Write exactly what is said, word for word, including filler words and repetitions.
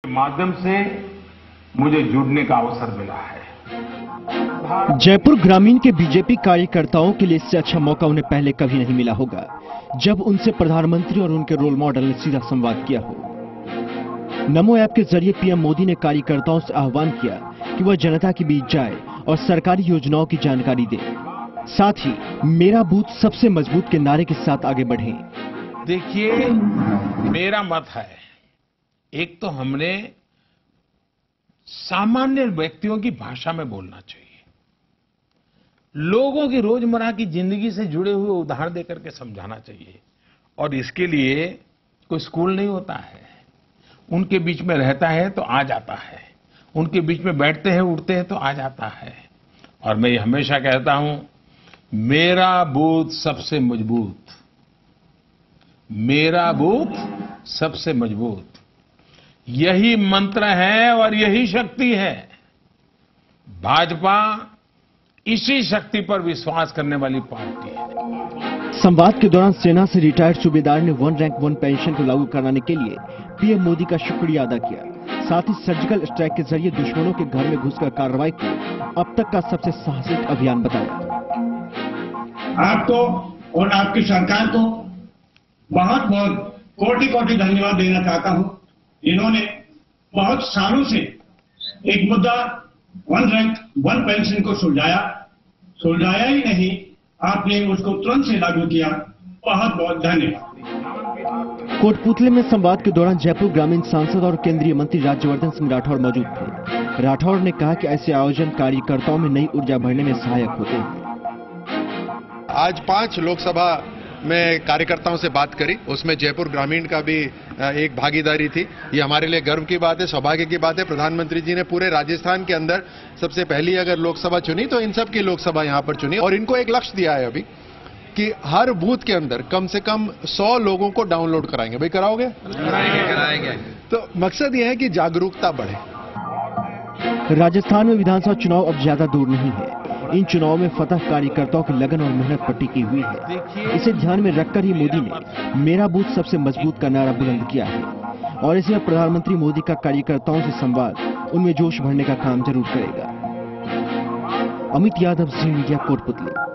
माध्यम से मुझे जुड़ने का अवसर मिला है। जयपुर ग्रामीण के बीजेपी कार्यकर्ताओं के लिए इससे अच्छा मौका उन्हें पहले कभी नहीं मिला होगा, जब उनसे प्रधानमंत्री और उनके रोल मॉडल ने सीधा संवाद किया हो। नमो ऐप के जरिए पीएम मोदी ने कार्यकर्ताओं से आह्वान किया कि वह जनता के बीच जाए और सरकारी योजनाओं की जानकारी दे, साथ ही मेरा बूथ सबसे मजबूत के नारे के साथ आगे बढ़े। देखिए, मेरा मत है, एक तो हमने सामान्य व्यक्तियों की भाषा में बोलना चाहिए, लोगों की रोजमर्रा की जिंदगी से जुड़े हुए उदाहरण देकर के समझाना चाहिए। और इसके लिए कोई स्कूल नहीं होता है, उनके बीच में रहता है तो आ जाता है, उनके बीच में बैठते हैं उठते हैं तो आ जाता है। और मैं ये हमेशा कहता हूं, मेरा बूथ सबसे मजबूत, मेरा बूथ सबसे मजबूत, यही मंत्र है और यही शक्ति है। भाजपा इसी शक्ति पर विश्वास करने वाली पार्टी है। संवाद के दौरान सेना से रिटायर्ड सूबेदार ने वन रैंक वन पेंशन को लागू कराने के लिए पीएम मोदी का शुक्रिया अदा किया। साथ ही सर्जिकल स्ट्राइक के जरिए दुश्मनों के घर में घुसकर कार्रवाई को अब तक का सबसे साहसिक अभियान बताया। आपको और आपकी सरकार को बहुत बहुत कोटि कोटि धन्यवाद देना चाहता हूं। इन्होंने बहुत सालों से एक मुद्दा वन रैंक वन पेंशन को सुलझाया सुलझाया ही नहीं, आपने उसको तुरंत से लागू किया। बहुत बहुत धन्यवाद। कोटपुतली में संवाद के दौरान जयपुर ग्रामीण सांसद और केंद्रीय मंत्री राज्यवर्धन सिंह राठौड़ मौजूद थे। राठौड़ ने कहा कि ऐसे आयोजन कार्यकर्ताओं में नई ऊर्जा भरने में सहायक होते हैं। आज पांच लोकसभा में कार्यकर्ताओं से बात करी, उसमें जयपुर ग्रामीण का भी एक भागीदारी थी। ये हमारे लिए गर्व की बात है, सौभाग्य की बात है। प्रधानमंत्री जी ने पूरे राजस्थान के अंदर सबसे पहली अगर लोकसभा चुनी तो इन सब की लोकसभा यहां पर चुनी, और इनको एक लक्ष्य दिया है अभी कि हर बूथ के अंदर कम से कम सौ लोगों को डाउनलोड कराएंगे। भाई कराओगे? कराएंगे कराएंगे। तो मकसद ये है कि जागरूकता बढ़े। राजस्थान में विधानसभा चुनाव अब ज्यादा दूर नहीं है। इन चुनाव में फतह कार्यकर्ताओं की लगन और मेहनत पर टिकी हुई है। इसे ध्यान में रखकर ही मोदी ने मेरा बूथ सबसे मजबूत का नारा बुलंद किया है, और इसमें प्रधानमंत्री मोदी का कार्यकर्ताओं से संवाद उनमें जोश भरने का काम जरूर करेगा। अमित यादव, जी मीडिया, कोटपुतली।